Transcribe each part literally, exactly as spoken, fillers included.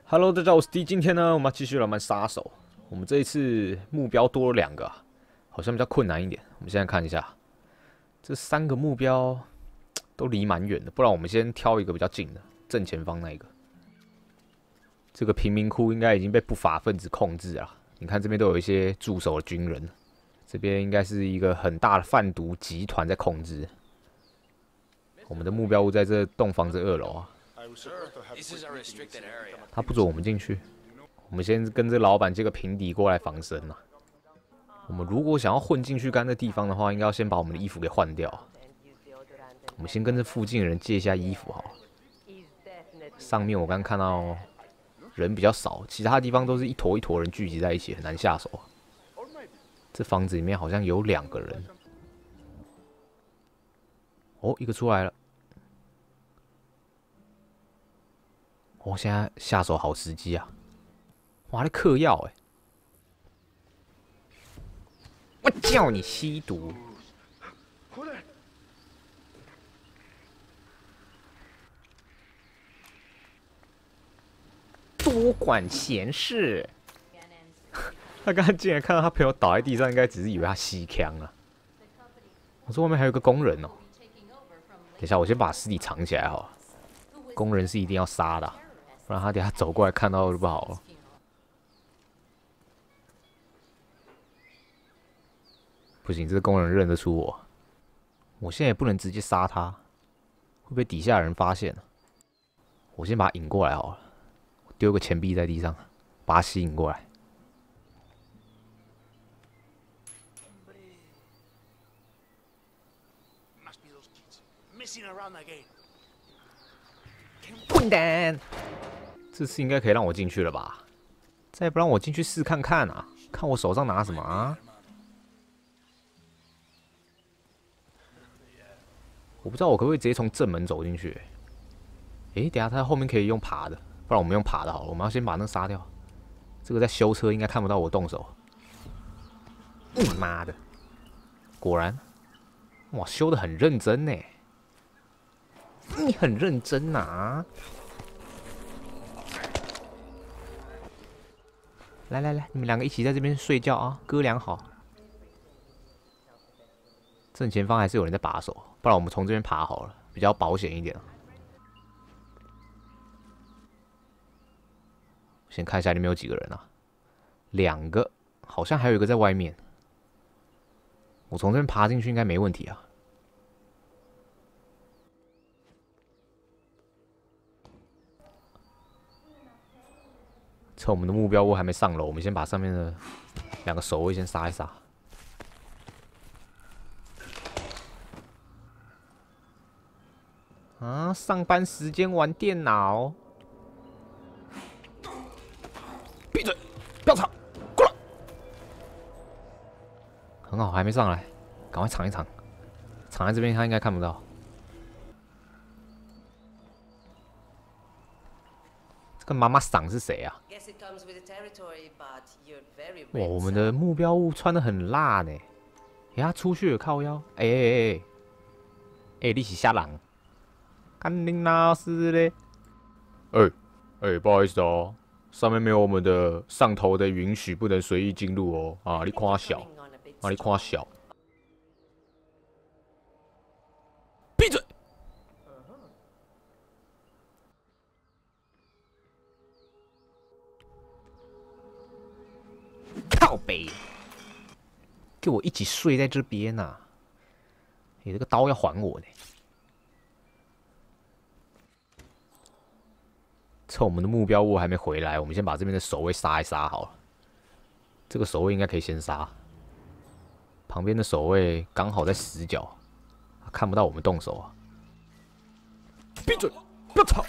Hello，大家好，我是 D。今天呢，我们要继续来玩杀手。我们这一次目标多了两个、啊，好像比较困难一点。我们现在看一下，这三个目标都离蛮远的，不然我们先挑一个比较近的，正前方那一个。这个贫民窟应该已经被不法分子控制了。你看这边都有一些驻守的军人，这边应该是一个很大的贩毒集团在控制。我们的目标物在这栋房子二楼啊。 他不准我们进去，我们先跟这老板借个平底锅来防身呐、啊。我们如果想要混进去干这地方的话，应该要先把我们的衣服给换掉。我们先跟这附近的人借一下衣服好了。上面我刚看到人比较少，其他地方都是一坨一坨人聚集在一起，很难下手。这房子里面好像有两个人。哦，一个出来了。 我、哦、现在下手好时机啊！哇，那嗑药哎！我叫你吸毒！多管闲事！他刚刚竟然看到他朋友倒在地上，应该只是以为他吸枪了。我说外面还有个工人哦。等一下，我先把尸体藏起来好了。工人是一定要杀的、啊。 不然他等下走过来看到就不好了。不行，这个工人认得出我，我现在也不能直接杀他，会被底下的人发现、啊。我先把他引过来好了，丢个钱币在地上，把他吸引过来。混蛋！ 这次应该可以让我进去了吧？再不让我进去试看看啊！看我手上拿什么啊？我不知道我可不可以直接从正门走进去。诶，等下他后面可以用爬的，不然我们用爬的好了。我们要先把那个杀掉。这个在修车应该看不到我动手。你妈的！果然，哇，修的很认真呢。你很认真啊！ 来来来，你们两个一起在这边睡觉啊，哥俩好。正前方还是有人在把守，不然我们从这边爬好了，比较保险一点。先看一下里面有几个人啊，两个，好像还有一个在外面。我从这边爬进去应该没问题啊。趁我们的目标物还没上楼，我们先把上面的两个守卫先杀一杀。啊，上班时间玩电脑？闭嘴！不要吵！过来！很好，还没上来，赶快藏一藏。藏在这边，他应该看不到。 跟妈妈桑是谁啊？哇，我们的目标物穿得很辣呢。哎，他出去了，靠腰。哎哎哎哎，你是瞎人？干你哪是嘞？哎哎，不好意思哦，上面没有我们的上头的允许，不能随意进入哦。啊，你夸小，啊，你夸小。闭嘴！ 靠北，给我一起睡在这边呐、啊！你、欸、这个刀要还我呢。趁我们的目标物还没回来，我们先把这边的守卫杀一杀好了。这个守卫应该可以先杀。旁边的守卫刚好在死角，看不到我们动手啊！闭嘴，不要吵！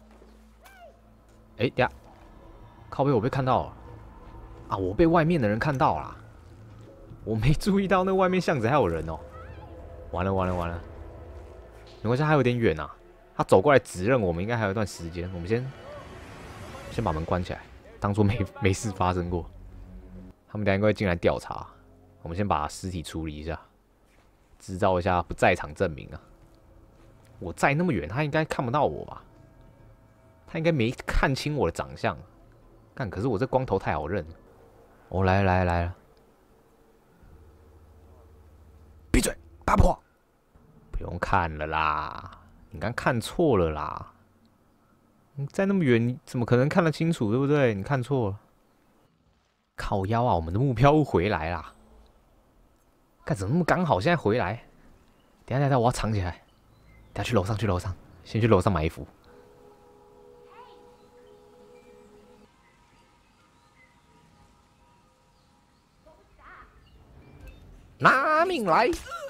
哎、欸，等下，靠背我被看到了。 啊！我被外面的人看到了，我没注意到那外面巷子还有人哦。完了完了完了！没关系，还有点远啊。他走过来指认我们，应该还有一段时间。我们先先把门关起来，当做没没事发生过。他们等下应该会进来调查，我们先把尸体处理一下，制造一下不在场证明啊。我在那么远，他应该看不到我吧？他应该没看清我的长相。 干，可是我这光头太好认。哦，来来来了，闭嘴，八婆！不用看了啦，你刚看错了啦。你在那么远，你怎么可能看得清楚，对不对？你看错了。靠腰啊，我们的目标物回来啦！干，怎么那么刚好现在回来？等下等下，我要藏起来。等下去楼上，去楼上，先去楼上埋伏。拿命来！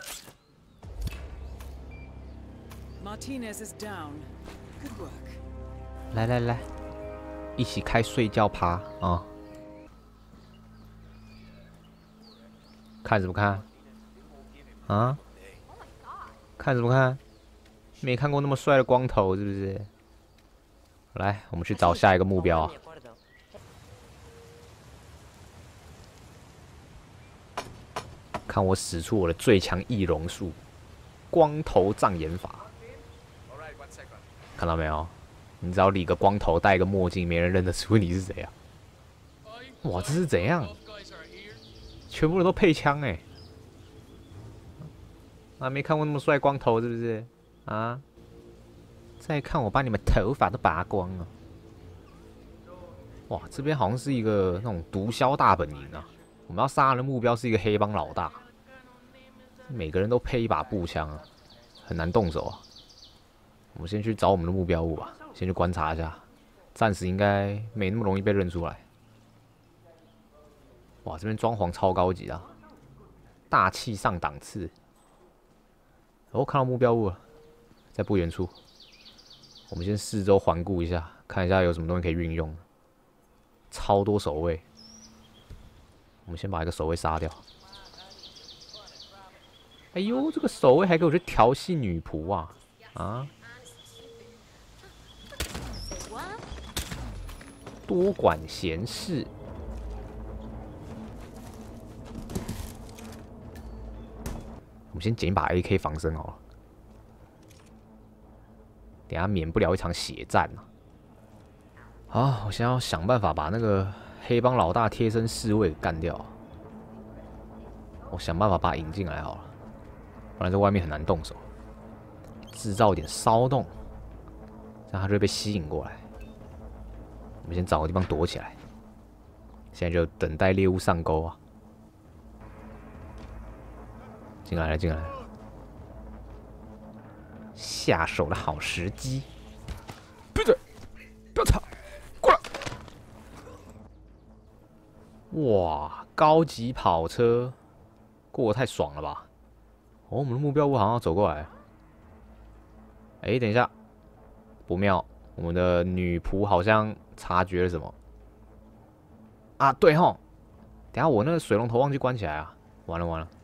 Martinez is down. Good work. 来来来，一起开睡觉趴啊！哦、看什么看？啊？看什么看？没看过那么帅的光头是不是？来，我们去找下一个目标啊！看我使出我的最强易容术——光头障眼法。看到没有？你只要理个光头，戴个墨镜，没人认得出你是谁啊！哇，这是怎样？全部人都配枪哎、欸！啊，没看过那么帅光头是不是？啊！再看我把你们头发都拔光了！哇，这边好像是一个那种毒枭大本营啊！我们要杀的目标是一个黑帮老大，每个人都配一把步枪啊，很难动手啊。我们先去找我们的目标物吧，先去观察一下，暂时应该没那么容易被认出来。哇，这边装潢超高级啊，大气上档次。哦，看到目标物了，在不远处。我们先四周环顾一下，看一下有什么东西可以运用。超多守卫，我们先把一个守卫杀掉。哎呦，这个守卫还给我去调戏女仆啊！啊！多管闲事。我们先捡一把 A K 防身好了，等下免不了一场血战啊！好，我先要想办法把那个黑帮老大贴身侍卫干掉。我想办法把他引进来好了，不然在外面很难动手。制造一点骚动，这样他就会被吸引过来。我们先找个地方躲起来，现在就等待猎物上钩啊！进来了，进来了，下手的好时机！闭嘴，不要吵，过来！哇，高级跑车，过得太爽了吧！哦，我们的目标物好像要走过来。哎、欸，等一下，不妙，我们的女仆好像察觉了什么啊？对吼，等一下我那个水龙头忘记关起来啊！完了完了。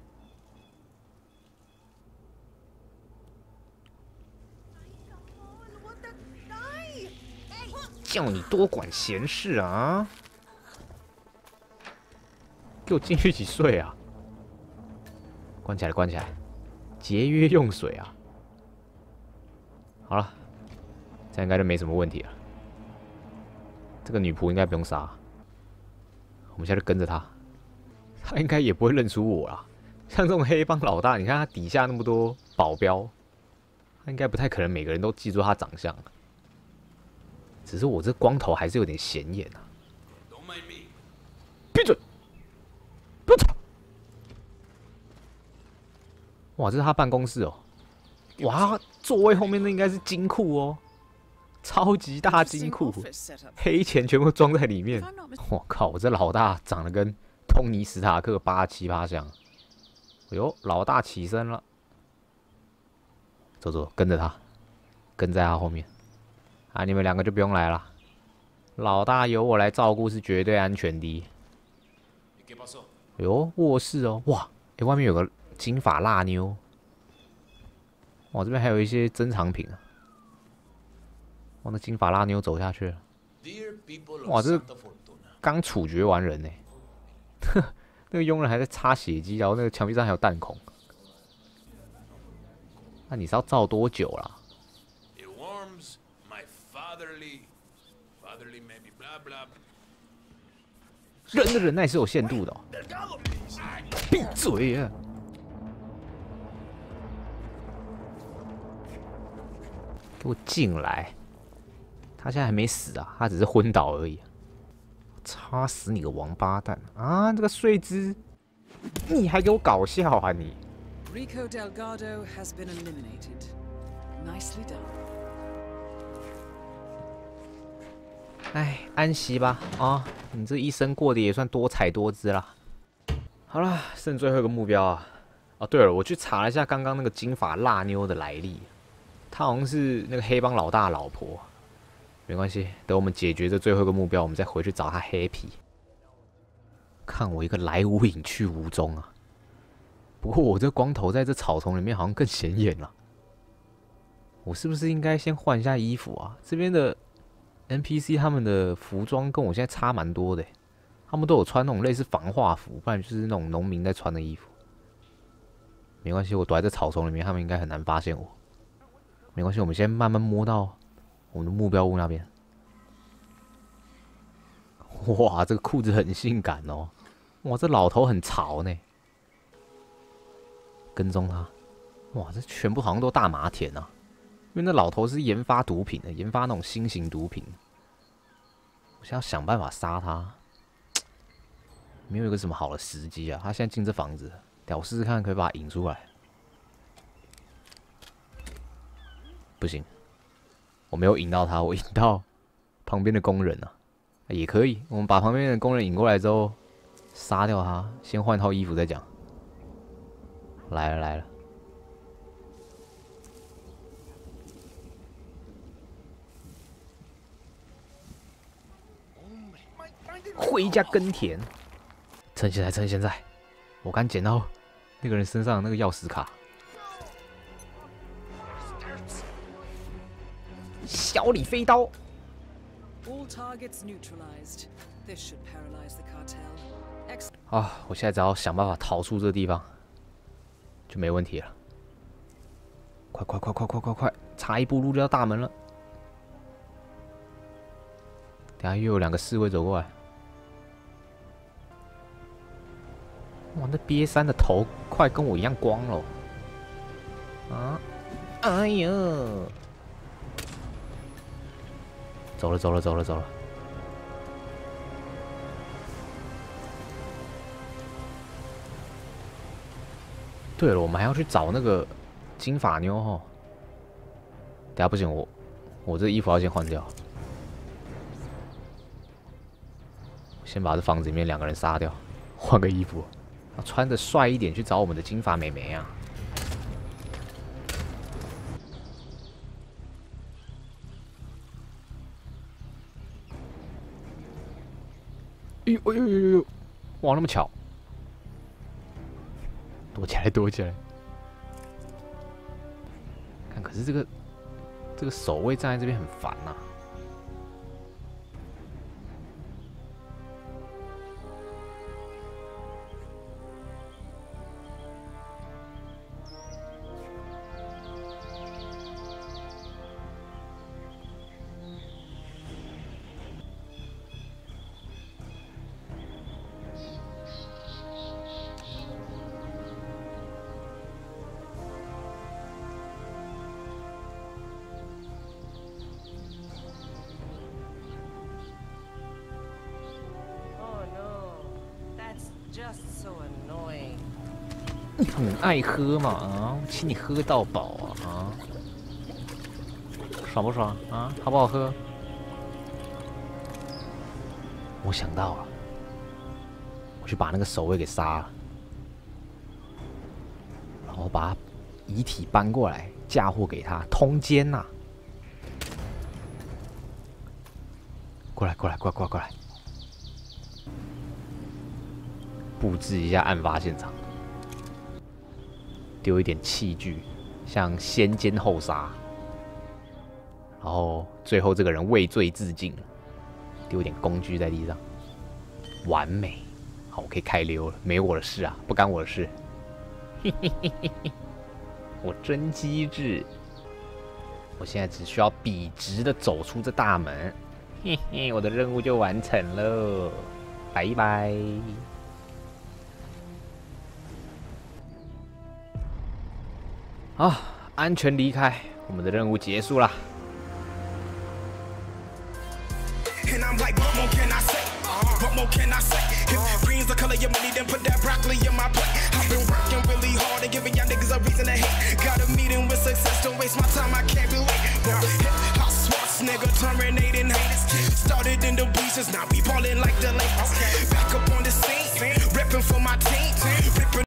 叫你多管闲事啊！给我进去一起睡啊！关起来，关起来，节约用水啊！好了，这样应该就没什么问题了。这个女仆应该不用杀，我们现在就跟着她，她应该也不会认出我啦。像这种黑帮老大，你看他底下那么多保镖，他应该不太可能每个人都记住他长相。只是我这光头还是有点显眼啊！闭嘴！不要吵！哇，这是他办公室哦。哇，座位后面那应该是金库哦，超级大金库，黑钱全部装在里面。我靠，我这老大长得跟托尼·史塔克八七八像。哎呦，老大起身了，走走，跟着他，跟在他后面。啊，你们两个就不用来了，老大由我来照顾是绝对安全的。哎呦，卧室哦，哇，哎，外面有个金发辣妞。哇，这边还有一些珍藏品啊！哇，那金发辣妞走下去了。哇，这刚处决完人呢，那个佣人还在擦血迹，然后那个墙壁上还有弹孔。那你是要照多久啦？ 人的忍耐是有限度的、哦。闭嘴啊！给我进来！他现在还没死啊，他只是昏倒而已。插死你个王八蛋啊！这个睡姿，你还给我搞笑啊你 Rico Delgado has been eliminated. Nicely done. 哎，安息吧啊！你这一生过得也算多彩多姿啦。好啦，剩最后一个目标啊！哦，对了，我去查了一下刚刚那个金发辣妞的来历，她好像是那个黑帮老大的老婆。没关系，等我们解决这最后一个目标，我们再回去找她 happy。看我一个来无影去无踪啊！不过我这光头在这草丛里面好像更显眼了。我是不是应该先换一下衣服啊？这边的 N P C 他们的服装跟我现在差蛮多的，他们都有穿那种类似防化服，不然就是那种农民在穿的衣服。没关系，我躲在这草丛里面，他们应该很难发现我。没关系，我们先慢慢摸到我们的目标物那边。哇，这个裤子很性感哦！哇，这老头很潮呢。跟踪他，哇，这全部好像都大麻田啊！因为那老头是研发毒品的，研发那种新型毒品。我现在要想办法杀他，没有一个什么好的时机啊！他现在进这房子，等我试试看，可以把他引出来。不行，我没有引到他，我引到旁边的工人啊，也可以。我们把旁边的工人引过来之后，杀掉他，先换套衣服再讲。来了来了。回家耕田，趁现在，趁现在，我刚捡到那个人身上的那个钥匙卡。小李飞刀。 All targets neutralized. This should paralyze the cartel. Ex 啊！我现在只要想办法逃出这个地方，就没问题了。快快快快快快快！差一步路就到大门了。等下又有两个侍卫走过来。哇，那瘪三的头快跟我一样光了。啊！哎呦！走了走了走了走了。对了，我们还要去找那个金发妞哈。等下不行，我我这衣服要先换掉。先把这房子里面两个人杀掉，换个衣服，穿的帅一点去找我们的金发美眉啊！哎呦哎呦呦呦！哇，那么巧！躲起来，躲起来！看，可是这个这个守卫站在这边很烦呐、啊。你很爱喝嘛啊，请你喝到饱啊啊，爽不爽啊？好不好喝？我想到了，我去把那个守卫给杀了，然后把遗体搬过来，嫁祸给他，通奸呐、啊！过来，过来，过来，过来，过来，布置一下案发现场。丢一点器具，像先奸后杀，然后最后这个人畏罪自尽了，丢一点工具在地上，完美。好，我可以开溜了，没我的事啊，不干我的事。嘿嘿嘿嘿嘿，我真机智。我现在只需要笔直的走出这大门， 嘿嘿，我的任务就完成了，拜拜。好，安全离开，我们的任务结束啦。And I'm like, what more can I say? What more can I say? If green's the color of money, then put that broccoli in my plate. I've been working really hard and giving y'all niggas a reason to hate. Got a meeting with success, don't waste my time, I can't relate. Well, hip hop swats, nigga, terminating haters. Started in the bleachers, now we ballin' like the Lakers. Back up